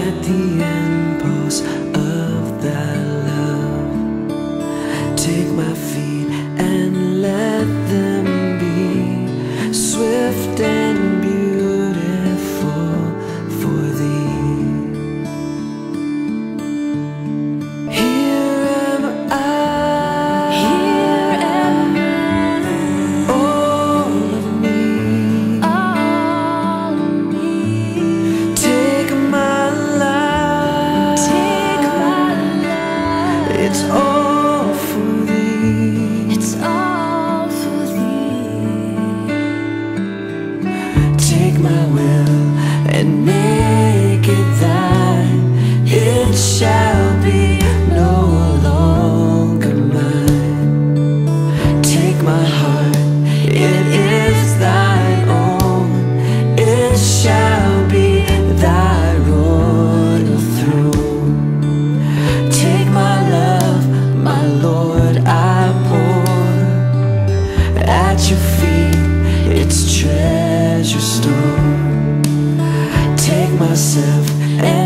at the impulse of thy love. Take my feet and let them be swift and beautiful for thee. Here am I, all of me. Take my life, it's all for thee. It's all for thee. Take my will and make it thine. It shall be no longer mine. Take my heart, it is thine own. It shall be thy royal throne. Take my love, my Lord, I pour at your feet, its treasure store. Take myself and